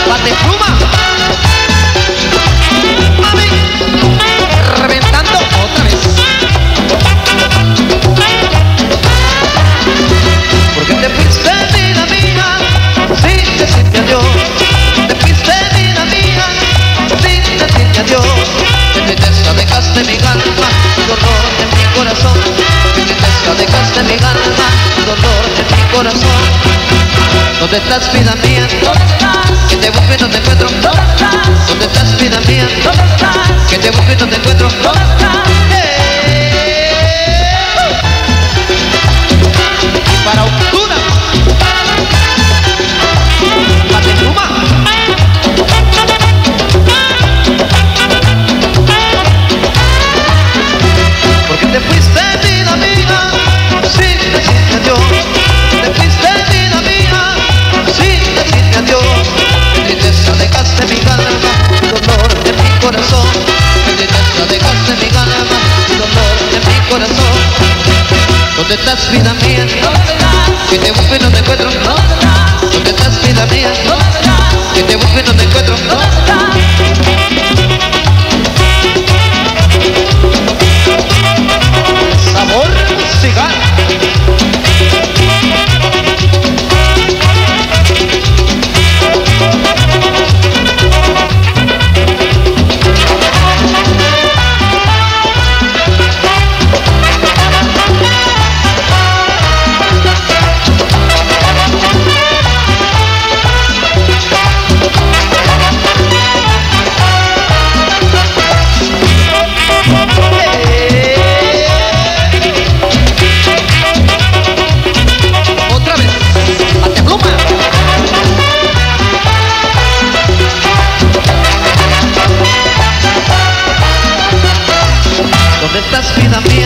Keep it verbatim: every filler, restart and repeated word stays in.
Bate pluma. Mami, reventando otra vez. Porque te fuiste, vida mía, sin decirte adiós. Te fuiste, vida mía, sin decirte adiós. Qué tristeza dejaste mi alma, dolor en mi corazón. Qué tristeza dejaste mi alma, dolor en mi corazón. ¿Dónde estás, vida mía? ¿Dónde estás? Que te busco y no te encuentro. ¿Dónde estás? ¿Dónde estás, vida mía? ¿Dónde estás? Que te busco y no te encuentro. ¿Dónde estás? ¡Eh! Para Honduras. Bate pluma. Porque te fuiste, vida mía, sin decirte adiós. Te fuiste, vida mía, sin decirte adiós. Qué tristeza dejaste mi alma, dolor en mi corazón. Qué tristeza dejaste mi alma, dolor en mi corazón. ¿Dónde estás, vida mía? ¿Dónde estás? Que te busco y no te encuentro. ¿Dónde estás? ¿Dónde estás, vida mía? ¿Dónde estás? Que te busco y no te encuentro. ¿Dónde estás? Sabor musical. ¿Dónde estás, vida mía?